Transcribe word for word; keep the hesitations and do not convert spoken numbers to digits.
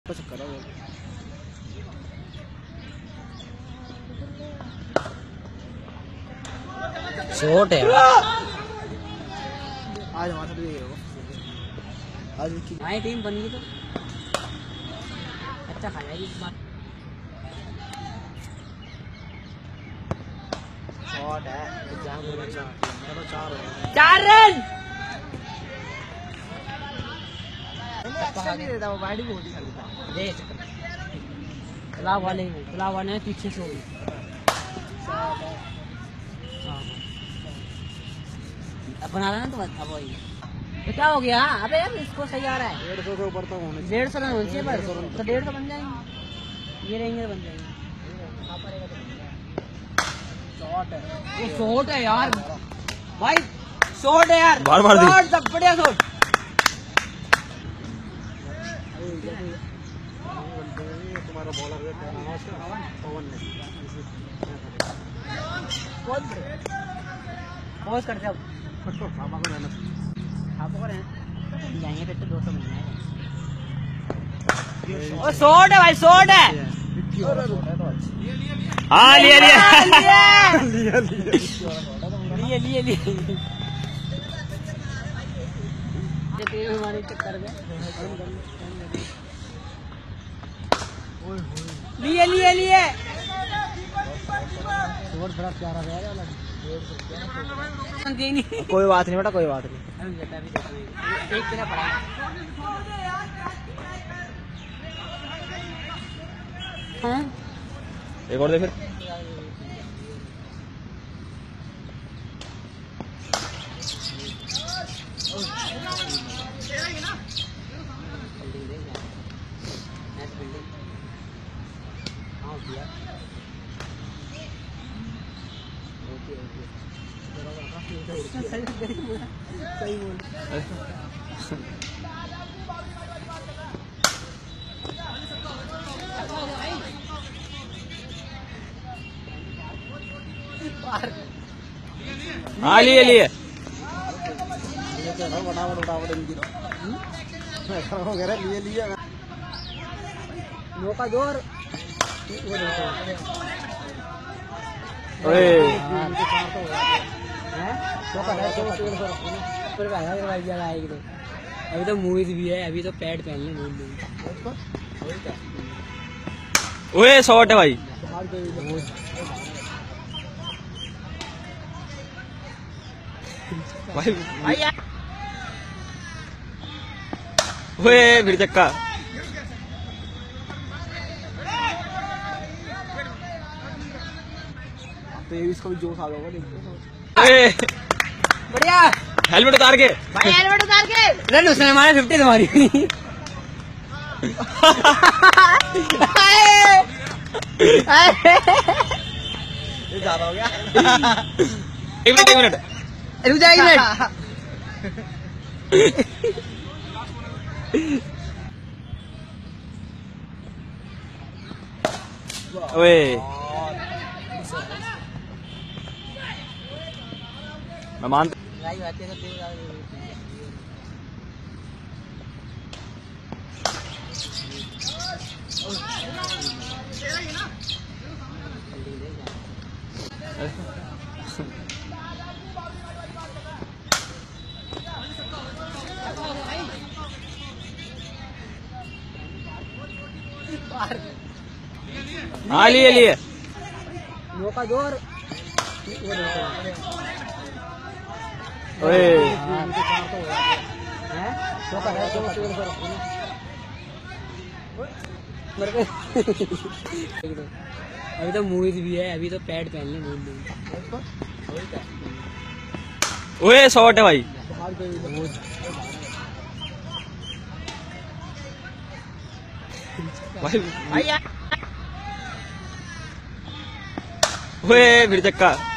चक्कर है शॉट है आज हमारा भी यही होगा। आज हमारी टीम बन गई तो अच्छा खाया इस बार। शॉट है चार चलो चार चार रन अच्छा नहीं देता वो बाइट भी होती है दे गुलाब वाले गुलाब वाले पीछे से होगी। बना रहा ना तो अब वही तो क्या हो गया। अबे यार इसको सही आ रहा है डेढ़ सौ के ऊपर तो होने डेढ़ सौ रन होने चाहिए पर तो डेढ़ सौ बन जाएंगे ये रहेंगे बन जाएंगे। शॉट है ये शॉट है यार भाई शॉट है यार बार बार शॉट सब बढ़िया शॉट। तुम्हारा बॉलर पवन ने पॉज कर जाओ पापा को रहना पापा को रहना जाएंगे फिर तो दो सौ मिल जाएगा। ओ शॉट है भाई शॉट है हाँ लिया लिया लिया लिए लिए लिए तेरे हमारे चक्कर में लिए लिए लिए बड़ा प्यारा गया कोई बात नहीं बेटा कोई बात नहीं एक बिना पड़ा हाँ एक और दे फिर सही बोल हाँ लिए लिए लिए लिए मौका दो और अभी तो मूवीज भी है अभी तो पैड पहन ले ओए शॉट है भाई भाई ओए फिर चक्का तो ये इसको भी जोश आ जाएगा बढ़िया हेलमेट उतार के भाई हेलमेट उतार के रन उसने हमारे फिफ्टी तुम्हारी ये ज्यादा हो गया। एक मिनट एक मिनट रुक जा एक मिनट ओए मैं मानता हाँ लिए लिए मौका दो और ओए अभी तो मूवीज भी है अभी तो पैड पहन ले बोल ओए शॉट है भाई भाई ओए फिर चक्का